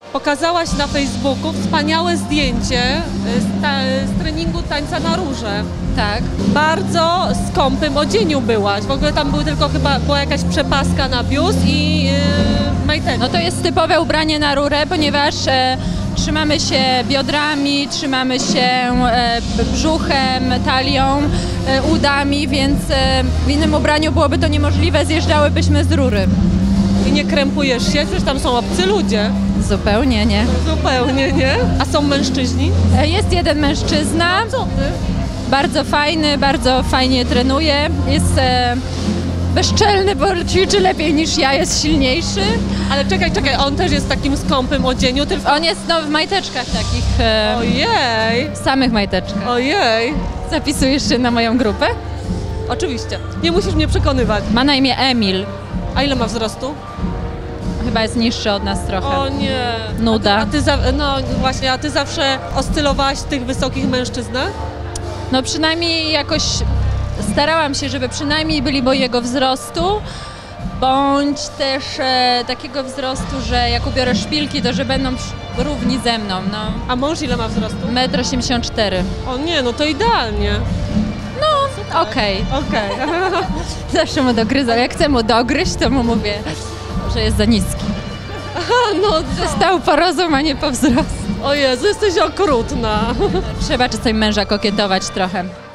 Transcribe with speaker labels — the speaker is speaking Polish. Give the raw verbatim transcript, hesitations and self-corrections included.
Speaker 1: Pokazałaś na Facebooku wspaniałe zdjęcie z, ta, z treningu tańca na róże.
Speaker 2: Tak.
Speaker 1: W bardzo skąpym odzieniu byłaś. W ogóle tam były tylko chyba była jakaś przepaska na biust i yy, majteczka.
Speaker 2: No to jest typowe ubranie na rurę, ponieważ e, trzymamy się biodrami, trzymamy się e, brzuchem, talią, e, udami, więc e, w innym ubraniu byłoby to niemożliwe, zjeżdżałybyśmy z rury.
Speaker 1: I nie krępujesz się? Przecież tam są obcy ludzie.
Speaker 2: Zupełnie nie.
Speaker 1: Zupełnie nie. A są mężczyźni?
Speaker 2: E, jest jeden mężczyzna,
Speaker 1: Co ty?
Speaker 2: bardzo fajny, bardzo fajnie trenuje, jest e, bezczelny, bo ćwiczy lepiej niż ja, jest silniejszy.
Speaker 1: Ale czekaj, czekaj, on też jest w takim skąpym odzieniu, tylko...
Speaker 2: On jest no, w majteczkach takich, e,
Speaker 1: Ojej,
Speaker 2: samych majteczkach.
Speaker 1: ojej.
Speaker 2: Zapisujesz się na moją grupę?
Speaker 1: Oczywiście, nie musisz mnie przekonywać.
Speaker 2: Ma na imię Emil.
Speaker 1: A ile ma wzrostu?
Speaker 2: Chyba jest niższy od nas trochę.
Speaker 1: O nie.
Speaker 2: Nuda.
Speaker 1: A ty, a ty za, no właśnie, a ty zawsze oscylowałaś w tych wysokich mężczyznach?
Speaker 2: No przynajmniej jakoś starałam się, żeby przynajmniej byli mojego wzrostu, bądź też e, takiego wzrostu, że jak ubiorę szpilki, to że będą równi ze mną. No.
Speaker 1: A mąż ile ma wzrostu?
Speaker 2: metr osiemdziesiąt cztery.
Speaker 1: O nie, no to idealnie.
Speaker 2: No, okej.
Speaker 1: Okej.
Speaker 2: Zawsze mu dogryzam. Jak chcę mu dogryźć, to mu mówię, że jest za niski.
Speaker 1: No
Speaker 2: Że stał po rozum, a nie po wzrost.
Speaker 1: o Jezu, jesteś okrutna.
Speaker 2: Trzeba czasem męża kokietować trochę.